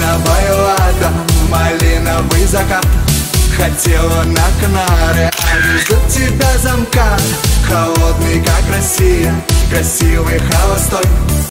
байла-байла, малиновый закат. Хотела на Канары, а ждут тебя замка. Холодный, как Россия, красивый, холостой.